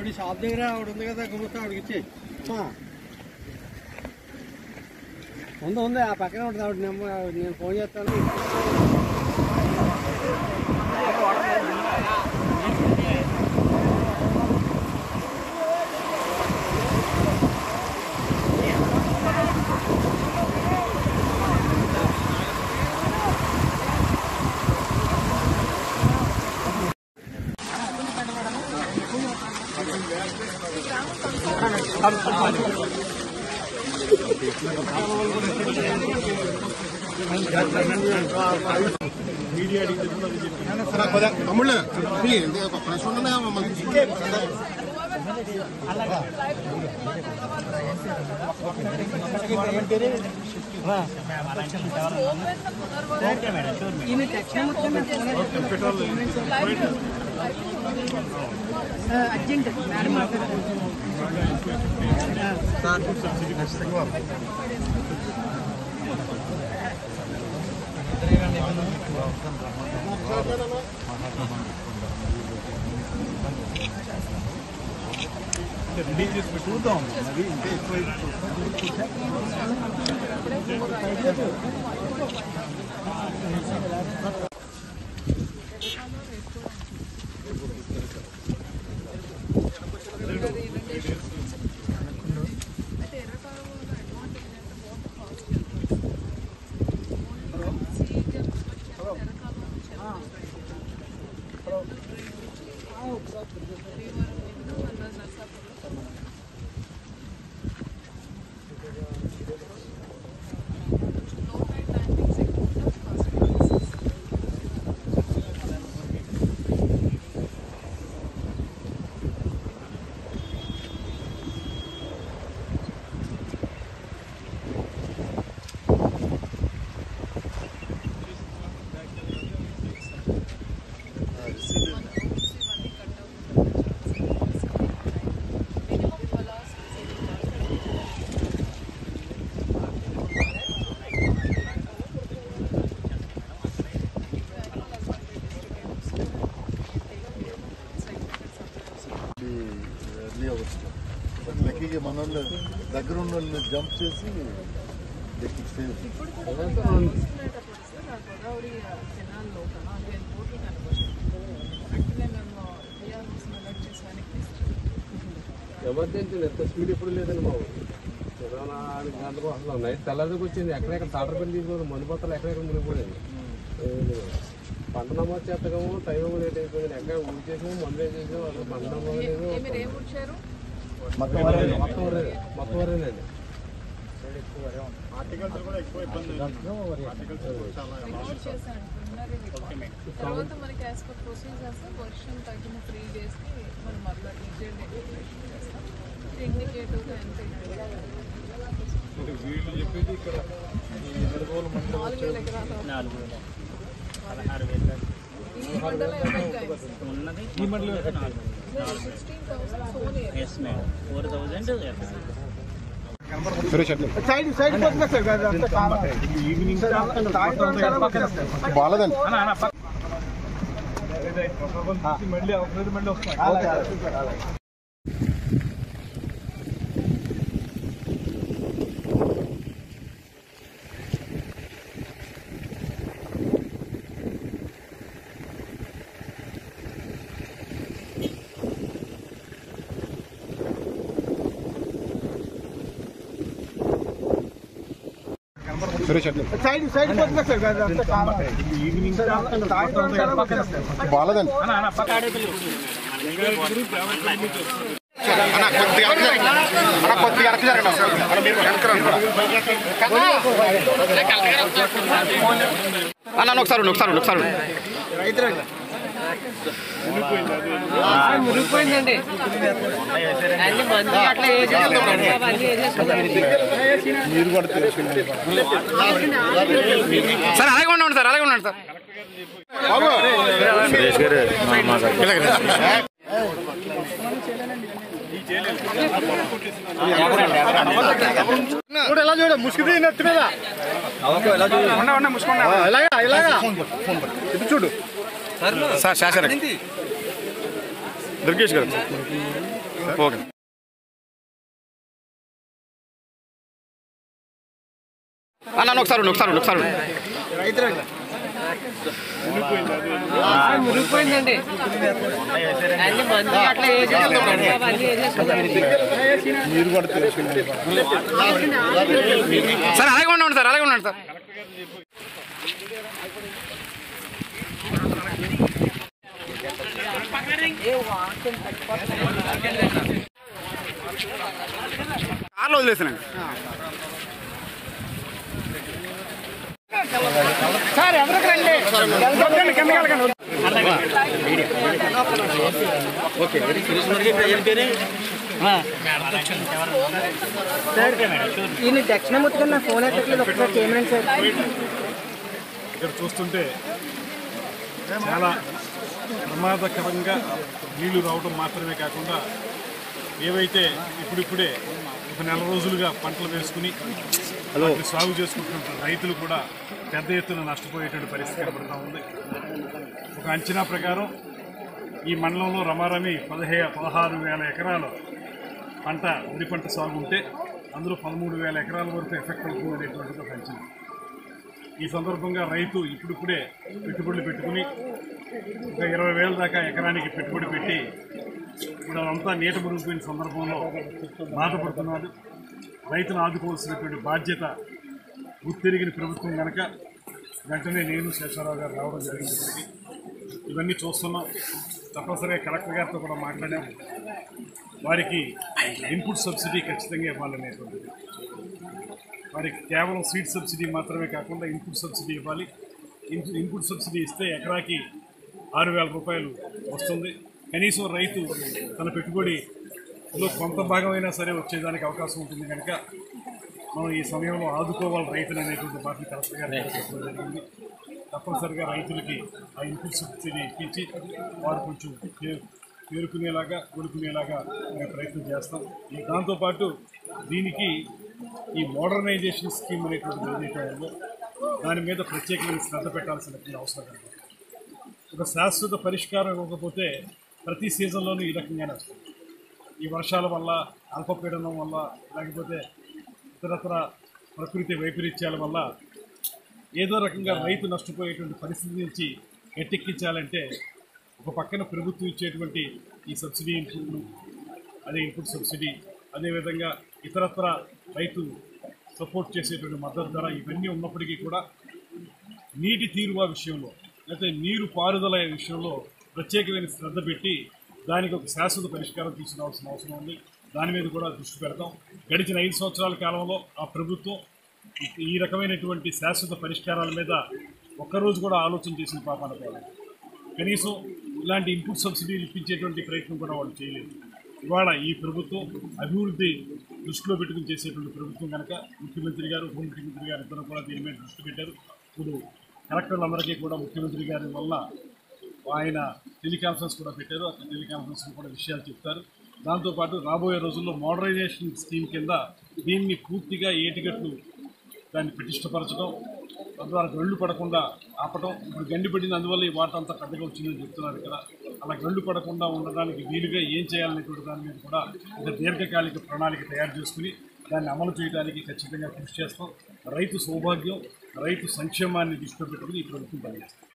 ఆవిడ షాప్ దగ్గర ఆవిడ ఉంది కదా గుమ్మస్తా ఆవిడకి ఇచ్చి ఉంది ఆ పక్కనే ఉంటుంది ఆవిడ నెంబర్ నేను ఫోన్ చేస్తాను. తమ్ముళ్ళు అర్జెంట్ మేడం రెడీ చేసి చూద్దాం అది ఇంకా ఎక్కువ లక్కీగా మన వాళ్ళు దగ్గర ఉన్న వాళ్ళని జంప్ చేసి ఎమర్జెన్సీ ఎంత స్పీడ్ ఎప్పుడు లేదండి బాబు. 24 గంటలకు అసలు నైట్ తెల్లరికి వచ్చింది. ఎక్కడెక్కడ టాటర్ పెళ్లి తీసుకోవాలి మందుపత్రాలు ఎక్కడెక్కడ మునిగిపోయింది. పంట నమోదు చేస్తాము టైం లేట్ అయిపోయింది. ఎక్కడ ఊరి చేసాము మందు వేసేసాము అసలు పంట నమోదు లేదు. మొత్తం వరేనండి. తర్వాత మనకి యాజ్ పర్ ప్రొసీజర్స్ వర్షం తగ్గిన 3 days మనం మళ్ళీ ఇండికేటివ్గా ఎంత వీళ్ళు చెప్పేది ఇక్కడ 4,000 ఎకరాలు 16,000 ఈ మండలం ఎవరైనా ఉన్నది ఈ మండలం 16,000 సోన్ ఎస్ మేడం 4,000 ఈవినింగ్ బాలేదండి. మళ్ళీ వస్తాయి. ఈవినింగ్ బాలేదండి. అన్న ఒకసారి మురిగిపోయిందండి. అన్ని మందు అట్లా మీరు కూడా తెలుసుకున్నారు సార్. అలాగే ఉండండి సార్, అలాగే ఉండండి సార్. ఎలా చూడ ముసుగుది నెత్తి మీద ఇలాగా ఇది చూడు సార్ శాసన దుర్గేష్ గారు ఓకే. అన్న ఒకసారి మురిగిపోయిందండి. అన్ని మందు అట్లా సార్ అలాగే ఉండండి సార్. కార్లో వదిలేసానండి సార్. ఎవరికి రండి ఈయన దక్షిణమూర్తి గారు నా ఫోన్ ఎక్కట్లేదు. ఒకసారి చేయమని సార్. ఇక్కడ చూస్తుంటే చాలా ప్రమాదకరంగా నీళ్లు రావడం మాత్రమే కాకుండా ఏవైతే ఇప్పుడిప్పుడే ఒక నెల రోజులుగా పంటలు వేసుకుని సాగు చేసుకుంటున్న రైతులు కూడా పెద్ద ఎత్తున నష్టపోయేటువంటి పరిస్థితి కనబడుతూ ఉంది. ఒక అంచనా ప్రకారం ఈ మండలంలో రమారమి 16,000 ఎకరాలు వరి పంట సాగు ఉంటే అందులో 13,000 ఎకరాల వరకు ఎఫెక్ట్ అవుతుంది అనేటువంటిది ఒక అంచనా. ఈ సందర్భంగా రైతు ఇప్పుడిప్పుడే పెట్టుబడులు పెట్టుకుని ఒక 20,000 దాకా ఎకరానికి పెట్టుబడి పెట్టి ఇప్పుడు అదంతా నీట మునిగిపోయిన సందర్భంలో బాధపడుతున్నాడు. రైతును ఆదుకోవాల్సినటువంటి బాధ్యత గుర్తిరిగిన ప్రభుత్వం కనుక వెంటనే నేను శేషారావు గారు రావడం జరిగింది. ఇవన్నీ చూస్తున్నాం. తప్పనిసరిగా కలెక్టర్ గారితో కూడా మాట్లాడాం. వారికి ఇన్పుట్ సబ్సిడీ ఖచ్చితంగా ఇవ్వాలనేటువంటిది. వారికి కేవలం సీడ్ సబ్సిడీ మాత్రమే కాకుండా ఇన్పుట్ సబ్సిడీ ఇవ్వాలి. ఇన్పుట్ సబ్సిడీ ఇస్తే ఎకరాకి 6,000 రూపాయలు వస్తుంది. కనీసం రైతు తన పెట్టుబడిలో కొంత భాగమైనా సరే వచ్చేదానికి అవకాశం ఉంటుంది కనుక మనం ఈ సమయంలో ఆదుకోవాలి రైతులు అనేటువంటి బాధ్యత కలెక్టర్ గారు చెప్పడం జరిగింది. తప్పనిసరిగా రైతులకి ఆ ఇన్పుట్ సబ్సిడీ ఇప్పించి వారు కొంచెం కోలుకునేలాగా మేము ప్రయత్నం చేస్తాం. దాంతోపాటు దీనికి ఈ మోడర్నైజేషన్ స్కీమ్ అనేటువంటి ఏదైతే దాని మీద ప్రత్యేకమైన శ్రద్ధ పెట్టాల్సినటువంటి అవసరం కనుక ఒక శాశ్వత పరిష్కారం ఇవ్వకపోతే ప్రతి సీజన్లోనూ ఈ రకంగానే వస్తుంది. ఈ వర్షాల వల్ల, అల్పపీడనం వల్ల, లేకపోతే ఇతరత్ర ప్రకృతి వైపరీత్యాల వల్ల ఏదో రకంగా రైతు నష్టపోయేటువంటి పరిస్థితి నుంచి గట్టెక్కించాలంటే ఒక పక్కన ప్రభుత్వం ఇచ్చేటువంటి ఈ సబ్సిడీ ఇన్పుట్లు, అదే ఇన్పుట్ సబ్సిడీ, అదేవిధంగా ఇతరత్ర రైతు సపోర్ట్ చేసేటువంటి మద్దతు ధర ఇవన్నీ ఉన్నప్పటికీ కూడా నీటి తీరువా విషయంలో లేకపోతే నీరు పారుదల విషయంలో ప్రత్యేకమైన శ్రద్ధ పెట్టి దానికి ఒక శాశ్వత పరిష్కారం తీసుకురావాల్సిన అవసరం ఉంది. దాని మీద కూడా దృష్టి పెడతాం. గడిచిన 5 సంవత్సరాల కాలంలో ఆ ప్రభుత్వం ఈ రకమైనటువంటి శాశ్వత పరిష్కారాల మీద ఒక్కరోజు కూడా ఆలోచన చేసిన పాపాన పోలేదు. కనీసం ఇలాంటి ఇన్పుట్ సబ్సిడీలు ఇప్పించేటువంటి ప్రయత్నం కూడా వాళ్ళు చేయలేదు. ఇవాళ ఈ ప్రభుత్వం అభివృద్ధి దృష్టిలో పెట్టుకుని చేసేటువంటి ప్రభుత్వం కనుక ముఖ్యమంత్రి గారు, ఉప ముఖ్యమంత్రి గారు ఇద్దరు కూడా దీని మీద దృష్టి పెట్టారు. ఇప్పుడు కలెక్టర్లందరికీ కూడా ముఖ్యమంత్రి గారి వల్ల ఆయన టెలికాన్ఫరెన్స్ కూడా పెట్టారు. ఆ టెలికాన్ఫరెన్స్లో కూడా విషయాలు చెప్తారు. దాంతోపాటు రాబోయే రోజుల్లో మోడరైజేషన్ స్కీమ్ కింద దీన్ని పూర్తిగా ఏటిగట్లు దాన్ని పటిష్టపరచడం, తద్వారా గళ్ళు పడకుండా ఆపటం. ఇప్పుడు గండి పడింది, అందువల్ల ఈ వాటర్ అంతా పెద్దగా వచ్చిందని చెప్తున్నారు కదా. అలా గళ్ళు పడకుండా ఉండడానికి వీలుగా ఏం చేయాలనేటువంటి దాని మీద కూడా ఒక దీర్ఘకాలిక ప్రణాళిక తయారు చేసుకుని దాన్ని అమలు చేయడానికి ఖచ్చితంగా కృషి చేస్తాం. రైతు సౌభాగ్యం, రైతు సంక్షేమాన్ని దృష్టిలో పెట్టుకుని ఈ ప్రభుత్వం పనిచేస్తాం.